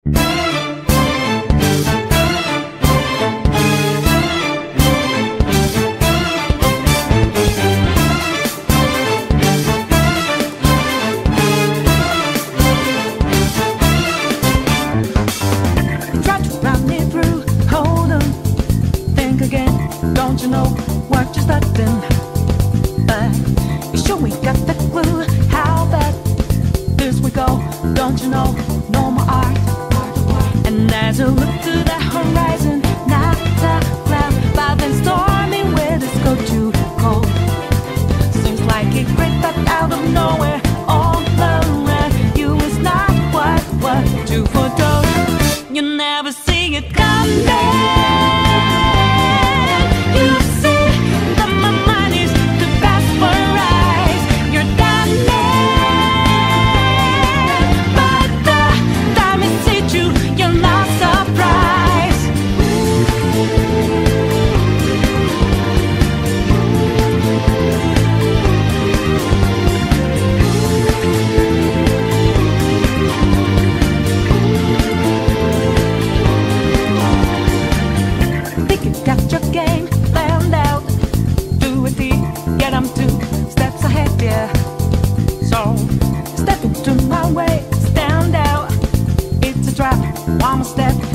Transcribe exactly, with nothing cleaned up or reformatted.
Don't you know what you're starting? But you sure we got the clue how bad this we go. Don't you know, no more art. And as you look to the horizon, not a cloud, but then stormy winds go too cold. Seems like it breaks up out of nowhere, all around you is not what what you foretold. You never see it coming. Got your game planned out. Do it deep, get them two steps ahead, yeah. So step into my way, stand out. It's a trap, one more step.